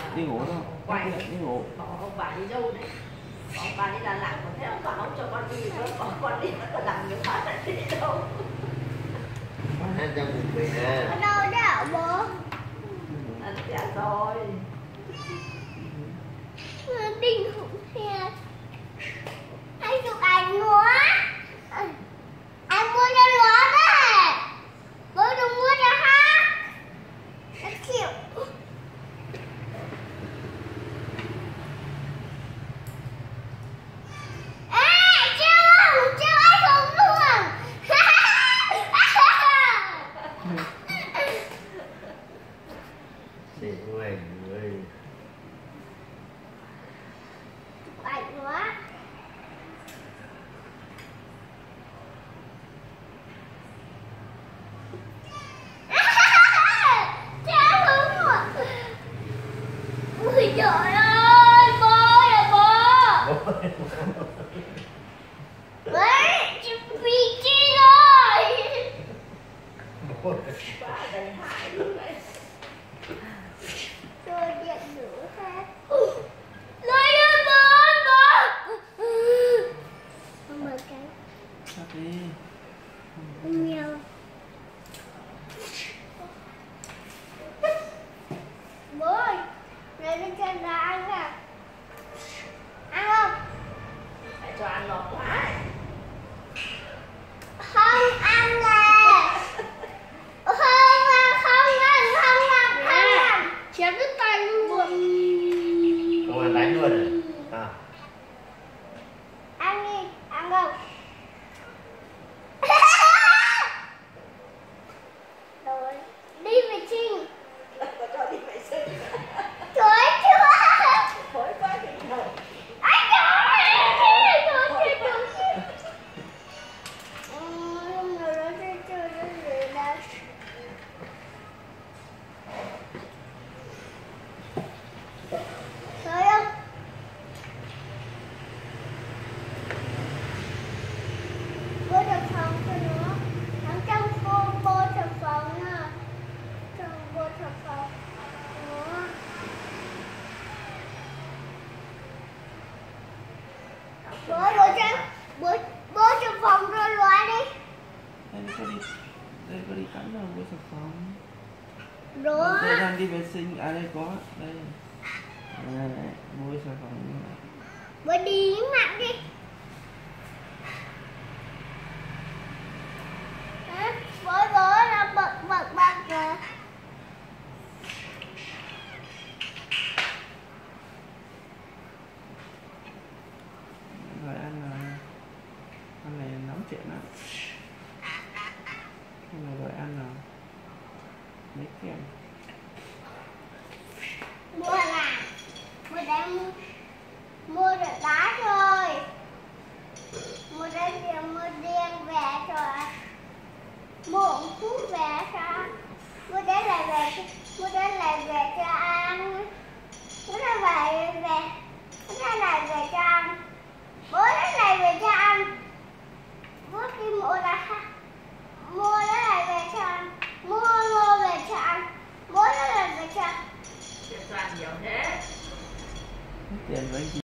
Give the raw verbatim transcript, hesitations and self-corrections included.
Đi ngủ thôi. Quay Đi ngủ. Bỏ ông bà đi đâu này? Bỏ ông bà đi Đà Lạt còn thế ông bà không cho con đi nữa. Bỏ con đi mà làm người khác là đi đâu. Ăn trong bụng mẹ. Ở đâu đó hả bố? Ăn dạ rồi. Đinh khủng thiệt. Anh chụp ảnh nữa. Anh mua cho nó đấy. Bố đừng mua cho hát. Nó chịu. Để ngoài người ảnh quá. Cha hứng rồi. Ui trời ơi, bố à bố. Đấy, chụp vị trí rồi. Ba đầy hại luôn đấy. Rồi điện nữa khác. Lấy ơi bố, bố. Không mở cái. Sao đi? Mèo. Bố ơi, lấy lên trên ra ăn à? Ăn không? Phải cho ăn ngọt quá. Không ăn nè. Không ăn, không ăn, không ăn, không ăn. Chém đứt tay luôn. không ăn đánh luôn rồi à? Ăn đi, ăn không? Rồi, đi vệ sinh. Có cho đi vệ sinh. Thối chưa? Thối quá thì thôi. Anh ơi! Thối chưa, thối chưa. Ừm, rồi đó chưa, chưa, chưa, chưa, đâu. Thối không? Bố thực phòng cho nó. Nắm trong cô bố thực phòng nha. Trong bố thực phòng. Đó. Bố, bố cho bố, bố thực phòng cho loa đi. Đây có đi. Đây có đi tắm đâu, bố sập phòng. Đó. Đây đang đi vệ sinh. À đây có. Đây. Đây, đây. Bố sập phòng. Bố đi mặt đi. Hả? Bố bố nó bật bật bật kìa. Rồi ăn là ăn này nóng chuyện lắm. Ăn này rồi ăn nào. Mấy kem. Mua là mua đang mua được đá thôi. Mua đen tiền mua đen về rồi. Mua ống thuốc về sao? Mua đen lại về mua đen lại về cho ăn. Mua đen lại về mua đen lại về cho ăn. Bố đen lại về cho ăn. Bố đi mua là mua đen lại về cho ăn. Mua mua về cho ăn. Bố đen lại về cho ăn. Tiền toàn nhiều thế. Tiền với anh chị.